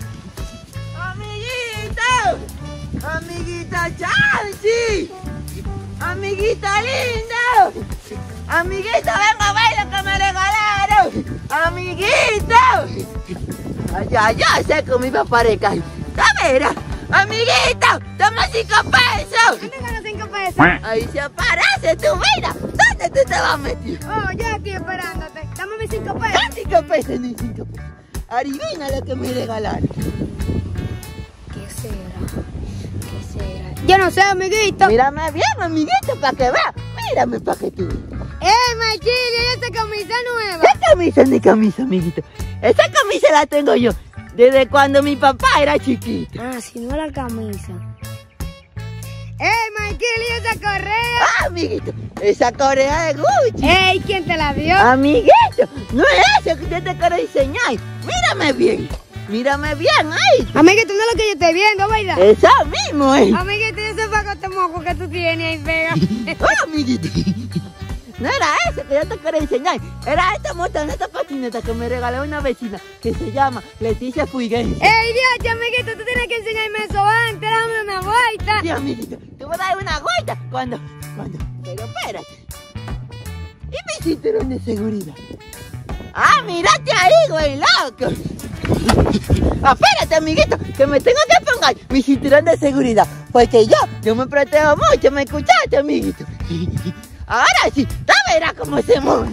¡Amiguita! ¡Amiguita Chachi! ¡Amiguita linda! ¡Amiguita, ven a ver lo que me regalaron! ¡Amiguita! Allá, ya sé cómo iba a parecer. ¡Mira! ¡Amiguita! ¡Toma cinco pesos!
¿Dónde están los cinco pesos?
Ahí se aparece tu vida. ¿Dónde tú te vas a meter?
Oh, yo aquí esperándote. Dame mis cinco pesos.
¿Qué cinco pesos ni cinco pesos? Adivina lo que me regalaron.
¿Qué será? ¿Qué será? Yo no sé, amiguito.
Mírame bien, amiguito, para que veas. Mírame para que tú veas.
¡Eh, Machilio! ¡Esta camisa nueva!
¿Qué camisa ni camisa, amiguito? Esa camisa la tengo yo desde cuando mi papá era chiquito.
Ah, si no la camisa. ¡Eh, Machilio! ¡Esa correa!
Ah, amiguito, esa correa de Gucci.
¡Ey! ¿Quién te la dio?
Amiguito, no es eso que yo te quiero enseñar. Mírame bien. Mírame bien ahí.
Amiguito, no es lo que yo estoy viendo, ¿verdad?
Eso mismo, eh.
Amiguito, yo sé para este moco que tú tienes ahí pega.
Oh, amiguito. No era eso que yo te quería enseñar. Era esta motoneta patineta que me regaló una vecina que se llama Leticia Fuiguense.
¡Ey, Dios, amiguito! Tú tienes que enseñarme eso antes. Dame una vuelta.
Sí, amiguito. Te voy a dar una vuelta cuando, cuando. Pero espérate. ¿Y mi cinturón de seguridad? ¡Ah, mírate ahí, güey, loco! Ah, espérate, amiguito, que me tengo que poner mi cinturón de seguridad. Porque yo, yo me protejo mucho, ¿me escuchaste, amiguito? Ahora sí, tú verás cómo se mueve.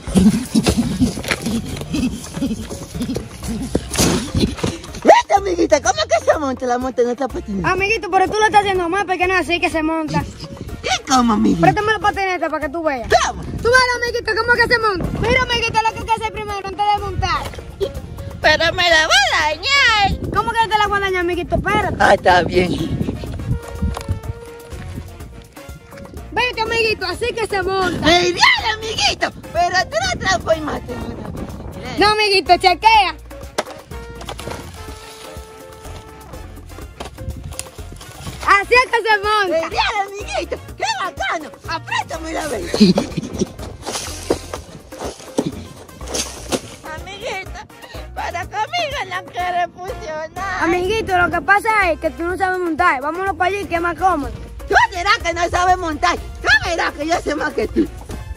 ¿Viste, amiguita? ¿Cómo que se monta la moto en esta patineta?
Amiguito, pero tú lo estás haciendo mal porque no es así que se monta.
¿Y cómo, amiguito?
Préstame la patineta para que tú veas.
¿Cómo?
Tú ves, amiguito, cómo que se monta. Mira, amiguito, lo que hay que hacer primero antes de montar.
Pero me la voy a dañar.
¿Cómo que te la voy a dañar, amiguito? Espérate.
Ah, está bien.
Vete, amiguito, así que se monta.
¡Me viene, amiguito! Pero tú la transformaste en una bicicleta.
No, amiguito, chequea. Así es que se
¡Me
monta.
viene, amiguito! ¡Qué bacano! ¡Apriétame la vez! Amiguito, para conmigo no quiere funcionar.
Amiguito, lo que pasa es que tú no sabes montar. Vámonos para allí, que es más cómodo.
Tú dirás que no sabes montar. Tú verás que yo sé más que tú.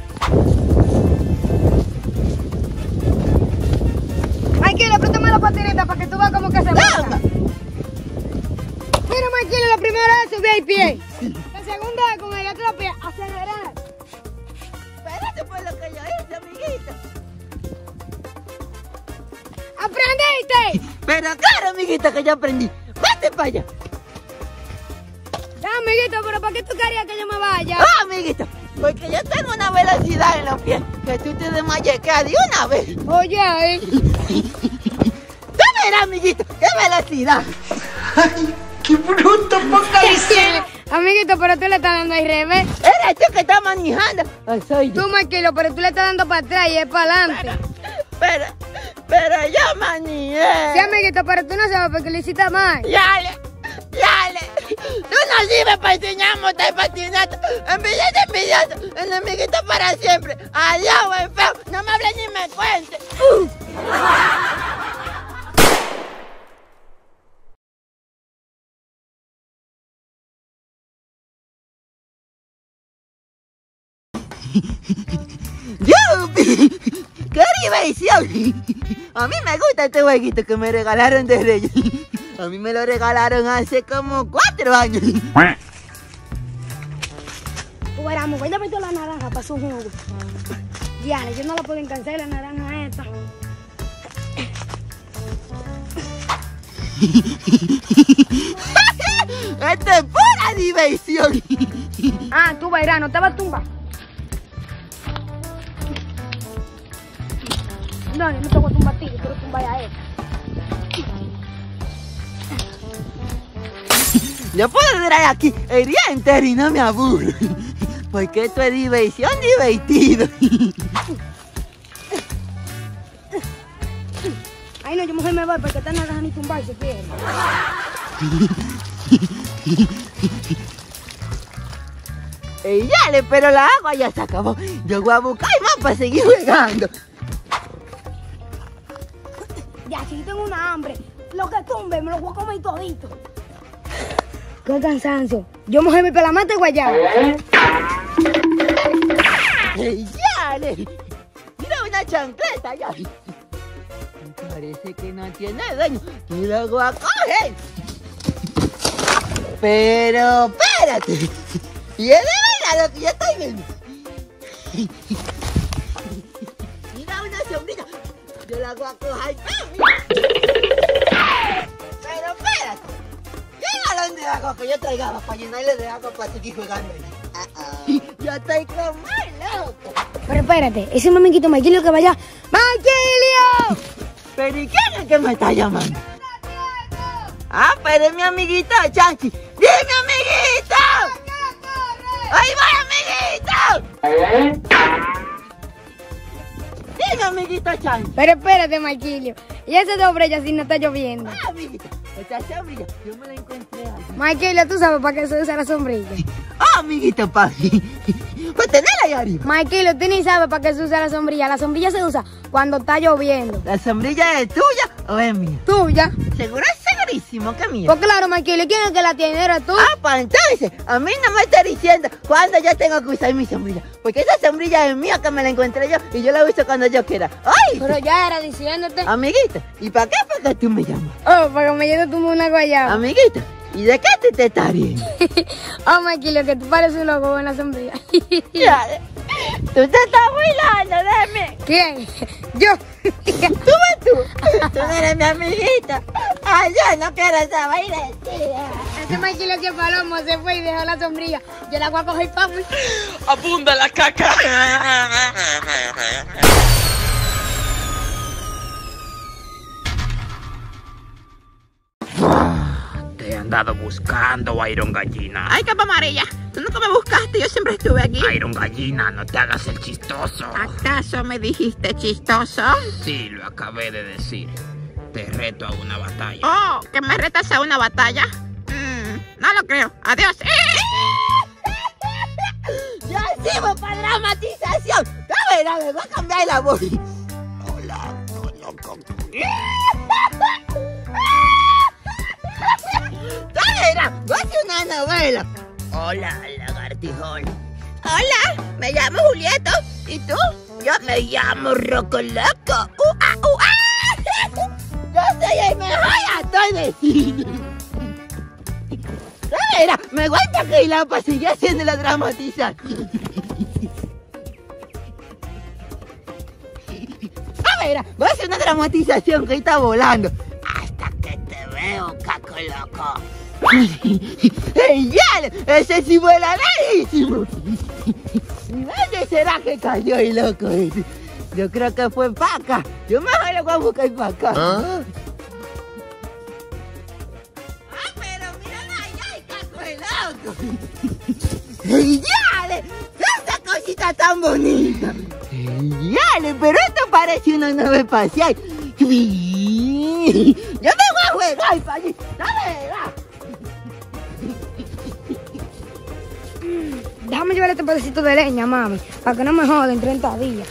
Tranquilo, préstame la patineta para que tú veas cómo que se monta.
¡Toma!
Mira, Marquillo, la primera vez subí el pie. La segunda vez con el otro pie, acelerar.
Pero eso fue lo que yo hice, amiguito.
¡Aprendiste!
Pero claro, amiguito, que yo aprendí. Vete para allá.
Ya, amiguito, pero ¿para qué tú querías que yo me vaya?
Ah, amiguito, porque yo tengo una velocidad en los pies que tú te desmayecas de una vez.
Oye, ¿eh?
Tú verás, amiguito, qué velocidad.
Ay, qué bruto, poca licencia.
Amiguito, pero tú le estás dando al revés.
Eres tú que estás manejando. Ah, soy yo.
Tú, Marquillo, pero tú le estás dando para atrás y es para adelante.
Pero, pero yo manejé.
Sí, amiguito, pero tú no sabes porque lo hiciste mal.
Dale, dale. Tú no sirves para enseñar a montar patineta. Envidioso, envidioso. El amiguito para siempre. Adiós, buen feo. No me hables ni me cuentes. Uh. ¡Yupi! ¡Qué diversión! A mí me gusta este jueguito que me regalaron de Reyes. A mí me lo regalaron hace como cuatro años.
Bueno, me voy a meter la naranja para su jugo. Ya, yo no la puedo alcanzar la naranja esta.
Esto es pura diversión.
Ah, tú verás, no te vas a tumbar. No, yo no te voy a tumbar a ti, yo quiero tumbar a él.
Yo puedo durar aquí el día entero y no me aburro. Porque esto es diversión divertido.
Ay, no, yo mejor me voy porque esta no deja ni tumbar si quiere.
Ey, dale, pero la agua ya se acabó. Yo voy a buscar más para seguir jugando.
Ya, si yo tengo una hambre, lo que tumbe me lo voy a comer todito. Qué cansancio. Yo mejor me la mata y guayaba.
Ey, dale. Mira una chancleta ya. Parece que no tiene dueño. Yo la voy a coger. Pero espérate. Y es de verdad lo que yo estoy viendo. Mira una sombrilla. Yo la voy a coger también. Pero espérate. Mira dónde la cojo. Yo traigo agua para llenarle de agua para seguir jugando. Uh -oh. Yo estoy como loco.
Pero espérate, ese mamiguito Maquilio que vaya. ¡Maquilio!
¿Pero y quién es que me está llamando? Ah, pero es mi amiguito Chanchi. ¡Dime, amiguito! ¡Ahí va, amiguito! Dime, amiguito Chanchi.
Pero espérate, Maquilio. Y esa sombrilla si no está lloviendo.
Ah, amiguito, esta sombrilla yo me la encontré allí.
Maquilio, ¿tú sabes para qué se usa la sombrilla?
Ah, amiguito, papi. Pues tenerla ahí arriba.
Maquilio, tú ni sabes para qué se usa la sombrilla. La sombrilla se usa cuando está lloviendo.
¿La sombrilla es tuya o es mía?
¿Tuya?
Seguro es segurísimo que es mía.
Pues claro, Maquilio, ¿quién es que la tiene? ¿Eres tú?
Ah, pues entonces, a mí no me está diciendo cuándo yo tengo que usar mi sombrilla. Porque esa sombrilla es mía, que me la encontré yo y yo la uso cuando yo quiera. ¡Ay!
Pero ya era diciéndote.
Amiguita, ¿y para qué fue que tú me llamas?
Oh, para que me lleve tú una guayaba.
Amiguita, ¿y de qué tú te estás riendo?
Oh, Maquilio, que tú pareces un loco con la sombrilla.
Ya, tú te estás burlando de mí.
¿Quién? Yo.
¿Tú ves tú? Tú no eres mi amiguita. Ay, yo no quiero saber de ti.
Ese Maquilio que palomo se fue y dejó la sombrilla. Yo la voy a coger, papi.
Abunda la caca.
Te he andado buscando, Iron Gallina.
Ay, capa amarilla. Tú nunca me buscaste, yo siempre estuve aquí.
Iron Gallina, no te hagas el chistoso.
¿Acaso me dijiste chistoso?
Sí, lo acabé de decir. Te reto a una batalla.
Oh, ¿que me retas a una batalla? Mm, no lo creo. Adiós. ¡Ya sirvo para dramatización! A ver, a ver, voy a cambiar la voz.
Hola, loco.
¡Mira! ¡Voy a hacer una novela!
Hola, lagartijón.
Hola, me llamo Julieto. ¿Y tú?
Yo me llamo Roco Loco.
¡Uh, ah, uh, ah! Yo soy el mejor actor de cine. Mira, me voy para aquel lado para seguir haciendo la dramatización. A ver, voy a hacer una dramatización que está volando.
Hasta que te veo, caco loco.
¡Ey, ya! ¡Ese sí vuela lejísimo! ¿Dónde será que cayó el loco ese? Yo creo que fue para acá. Yo mejor lo voy a buscar para acá. ¿Ah? ¡Ah, pero mírala allá, el caco el loco! ¡Ey, ya! ¡Esa cosita tan bonita! ¡Ey, ya! Pero esto parece una nave espacial. ¡Yo me voy a jugar para allí! ¡Dale, va!
Déjame llevar este pedacito de leña, mami, para que no me joden treinta días.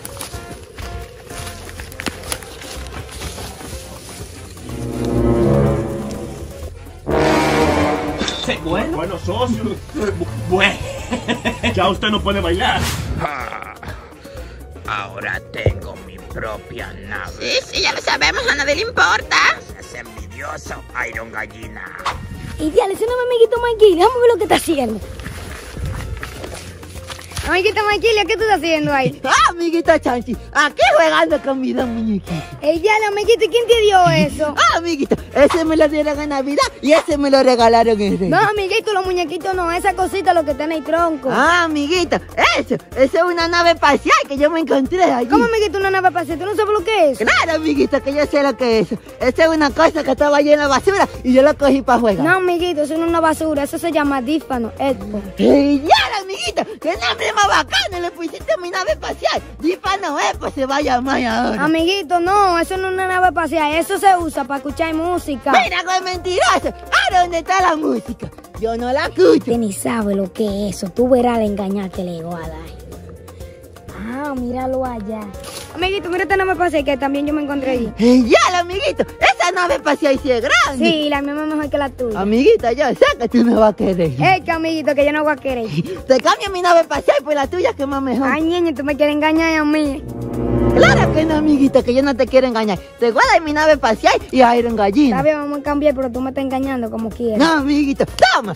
Bueno, bueno, socio. Bueno, ya usted no puede bailar.
Ah, ahora tengo mi propia nave.
Sí, sí, ya lo sabemos, a nadie le importa.
Es envidioso, Iron Gallina.
Ideal, ese no es mi amiguito Maquilio, déjame ver lo que está haciendo. Amiguita Maquilia, ¿qué tú estás haciendo ahí?
Ah, amiguita Chanchi, aquí jugando con mis dos muñequitos.
Ella, la amiguita, ¿quién te dio eso?
Ah, amiguita, ese me lo dieron en Navidad y ese me lo regalaron en Reyes.
No, amiguito, los muñequitos no, esa cosita lo que está en el tronco.
Ah, amiguita, eso, eso es una nave espacial que yo me encontré allí.
¿Cómo, amiguito, una nave espacial? ¿Tú no sabes lo que es?
Claro, amiguita, que yo sé lo que es eso. Esa es una cosa que estaba allí en la basura y yo lo cogí para jugar.
No, amiguito, eso no es una basura, eso se llama Dífano, Expo.
¡Genial, amiguita! ¡Qué nombre más bacano le pusiste a mi nave espacial! Dífano Expo se va a llamar ahora.
Amiguito, no, eso no es una nave espacial, eso se usa para escuchar música.
¡Mira, qué mentiroso! ¿Ahora dónde está la música? Yo no la escucho.
Usted ni sabe lo que es eso, tú verás la engañar que le voy a dar. Ah, míralo allá. Amiguito, mira esta nave espacial que también yo me encontré allí.
¡Genial, amiguito! Esa nave espacial sí es grande.
Sí, la mía es mejor que la tuya.
Amiguita, yo sé que tú me vas a querer.
Es que, amiguito, que yo no voy a querer.
Te cambio mi nave espacial por la tuya, que es más mejor.
Ay, niña, tú me quieres engañar a mí.
Claro que no, amiguita, que yo no te quiero engañar. Te voy a dar mi nave espacial y Iron Gallina.
Está bien, vamos a cambiar, pero tú me estás engañando como quieras.
No, amiguito, toma.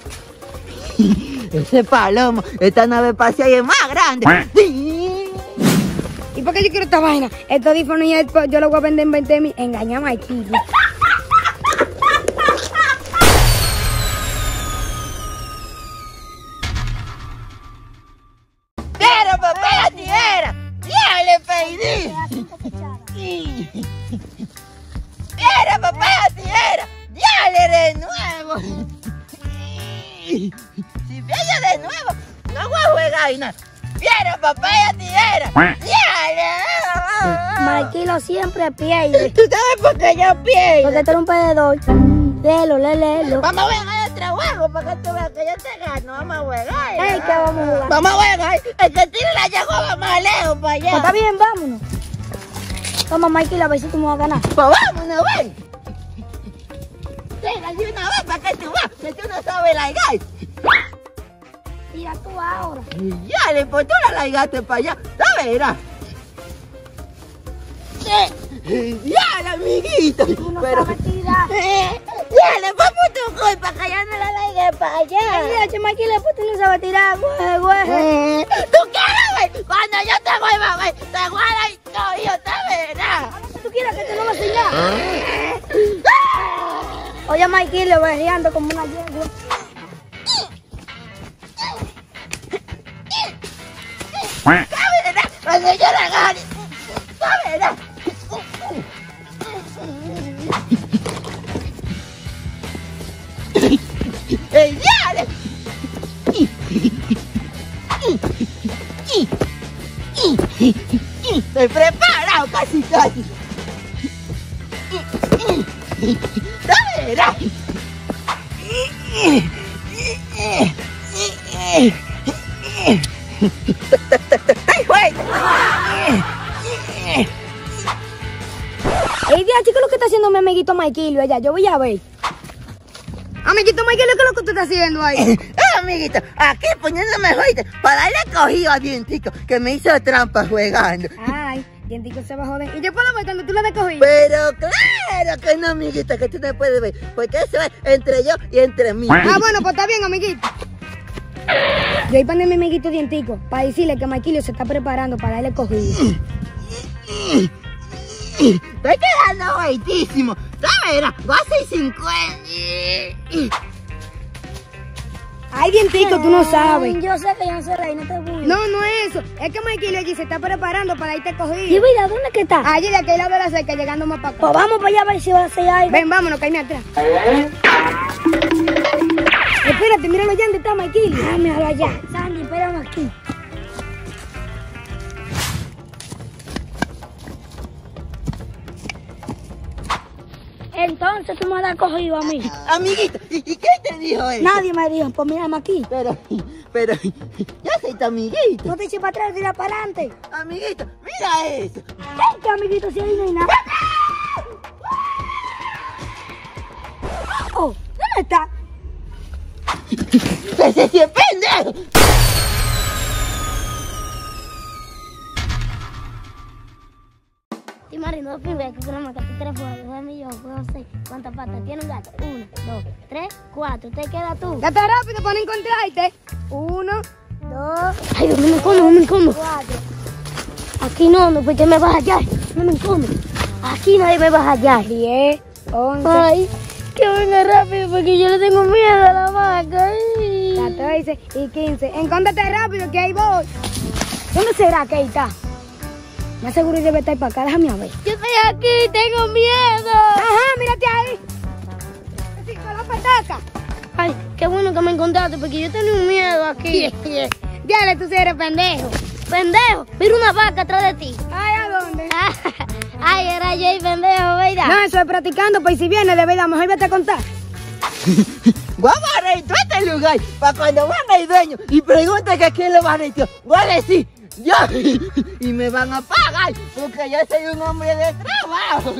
Ese palomo, esta nave espacial es más grande.
¿Y por qué yo quiero esta vaina? Estos audífonos y esto yo lo voy a vender en veinte mil. Engañame aquí.
¡Pero papá, tierra! ¡Ya le pedí! ¡Pero papá, tierra! ¡Dale de nuevo! Si viene de nuevo, no voy a jugar y nada. ¡Pero papaya tijera! ¡Dale!
Marquilo siempre pierde.
¿Tú sabes por qué yo pierdo?
Porque tú eres un perdedor. Léelo, léelo.
Vamos a jugar otro juego para que tú veas que yo te gano. Vamos a jugar.
Ey, ¿qué vamos a jugar?
Vamos a jugar. El que tire la llagua va más lejos para allá.
Pues está bien, vámonos. Vamos, Marquilo, a ver si tú me vas a ganar.
Pues vámonos, ven. Tira de una vez para que tú veas que tú no sabes largar.
Tira tú ahora.
Ya, le pues tú la largaste para allá. ¿Sabes? Verás. Ya, la amiguita.
Tú no
Pero...
sabes tirar.
Ya, le pues por tu culpa que ya no la largué para allá.
Ay, che, Marquilo, pues tú no sabes tirar, güey, güey.
¿Tú quieres ver? Cuando yo te vuelva a ver, te voy a dar historia, te verás.
¿Tú quieres que te lo va a enseñar? Oye, Marquilo, berreando como una yegua.
¿Sabes? Cuando yo la gane, ¿sabes? ¡Ey, dale! Estoy preparado casi, casi. ¿Sabes?
Ey, día, chico, lo que está haciendo mi amiguito Marquilio allá, yo voy a ver. Amiguito Marquilio, ¿qué es lo que tú estás haciendo ahí?
Ah, amiguito, aquí poniéndome fuerte para darle cogido a Dientico, que me hizo trampa jugando.
Ay, Dientico se va a joder. ¿Y yo puedo ver cuando tú lo has cogido?
Pero claro que no, amiguita, que tú no puedes ver, porque eso es entre yo y entre mí.
Ah, bueno, pues está bien, amiguito. Yo voy a poner a mi amiguito Dientico para decirle que Marquilio se está preparando para darle cogido.
Estoy quedando buenísimo. ¿Sabes? Va a ser cincuenta.
Ay, Dientico, tú no sabes.
Yo sé que yo no sé reír, no te burles.
No, no es eso. Es que Marquilio allí se está preparando para irte cogido.
¿Y mira, dónde que está?
Allí de aquel lado de la cerca, llegando más para acá.
Pues vamos para allá a ver si va a hacer algo.
Ven, vámonos, caíme atrás. Espérate, míralo allá donde está Marquilio.
Ah, míralo allá. Sandy, espérame aquí. Entonces tú me has cogido a mí.
Amiguito, ¿y y qué te dijo él?
Nadie me dijo, pues mírame aquí.
Pero, pero, yo soy tu amiguito.
No te eches para atrás, tira para adelante.
Amiguito, mira eso.
¿Qué, qué amiguito, si ahí no hay nada? Oh, ¿dónde está?
¡Ese sí es pendejo!
Sí, Mari, no firme, que una marca, tres fuera, dos millones, puedo seis. ¿Cuántas patas tiene un gato? Uno, dos, tres, cuatro. ¿Te queda tú?
Date rápido para no encontrarte. Uno, dos. Ay, Dios, no me come, no me come. Cuatro. Aquí no, no, porque me vas a hallar. No me come. Aquí nadie me vas a hallar. Diez, once. Ay, que venga rápido porque yo le tengo miedo a la vaca. Ay. catorce y quince. Encóntate rápido que ahí voy. ¿Dónde será que ahí está? Más seguro debe estar para acá. Déjame a ver. Yo estoy aquí, tengo miedo. Ajá, mírate ahí. Sí, con la petaca. Ay, qué bueno que me encontraste porque yo tenía un miedo aquí. Diale, tú sí eres pendejo. Pendejo, mira una vaca atrás de ti. Ay, ¿a dónde? Ay, era yo y pendejo, ¿verdad? No, eso es practicando, pues si viene de verdad, mejor vete a contar.
Vamos a registrar este lugar para cuando venga el dueño y pregunte que quién lo va a registrar. Voy a decir, yo, y me van a pagar porque yo soy un hombre de trabajo.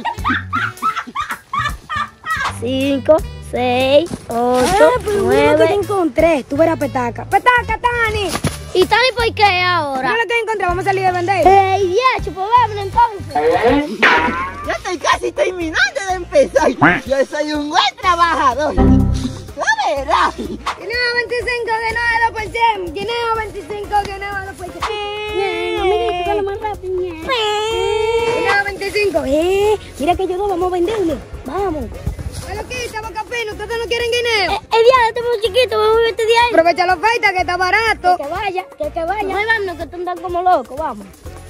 Cinco, seis, ocho,
ah, pero
nueve.
Que te encontré, tú verás petaca. Petaca, Tani. ¿Y Tani por qué ahora? No lo que encontré, vamos a salir de vender. ¡Ey, viejo, pues vámonos entonces!
Ya estoy casi terminando de empezar. Yo soy un buen trabajador. ¿La verás?
Guineo veinticinco, guineo por cien. Guineo veinticinco, guineo por cien. Amiguito, dale más rápido. Guineo veinticinco. Eh, mira que yo no vamos a venderlo. Vamos. Loquita, boca fino, ¿ustedes no quieren guineo? Eh, eh diablo, este muy chiquito, vamos a verte de ahí. Aprovecha la oferta que está barato. Que, que vaya, que, que vaya. No, vámonos, que tú andas como loco, vamos.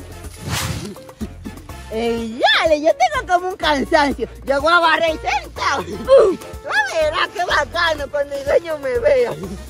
Ey, dale, yo tengo como un cansancio. Yo voy a barrer sentado. Uh, no verás qué bacano cuando el dueño me vea.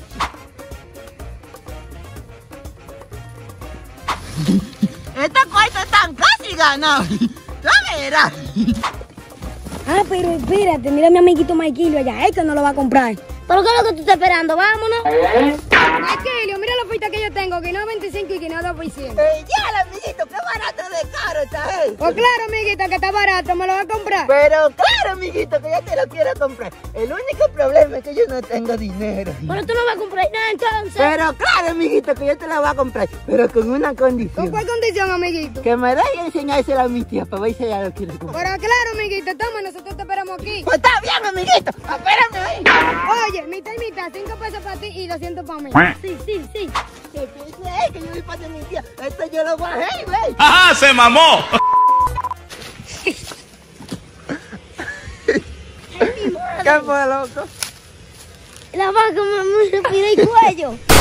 Esta cuarta están casi ganados. No verás.
Ah, pero espérate, mira a mi amiguito Maikilio allá, este no lo va a comprar. ¿Pero qué es lo que tú estás esperando? Vámonos. Maikilio, mira la oferta que yo tengo, guineo veinticinco y guineo dos por cien.
Eh, ya, amiguito, qué barato de caro está él.
Pues claro, amiguito, que está barato, me lo va a comprar.
Pero claro, amiguito, que yo te lo quiero comprar. El único problema es que yo no tengo dinero.
Pero tú no vas a comprar nada entonces.
Pero claro, amiguito, que yo te la voy a comprar, pero con una condición.
¿Con cuál condición, amiguito?
Que me deje enseñársela a mi tía para ver si ella lo quiere comprar.
Pero claro, amiguito, toma, nosotros te esperamos aquí.
Pues está bien, amiguito, espérame ahí.
Oye, mitad y mitad, cinco pesos para ti y doscientos para mí. Sí, sí, sí.
¿Qué es que yo voy para mi tía? Esto yo lo bajé, güey.
¡Ajá, se mamó!
¿Qué fue, loco?
La vaca me pide el cuello.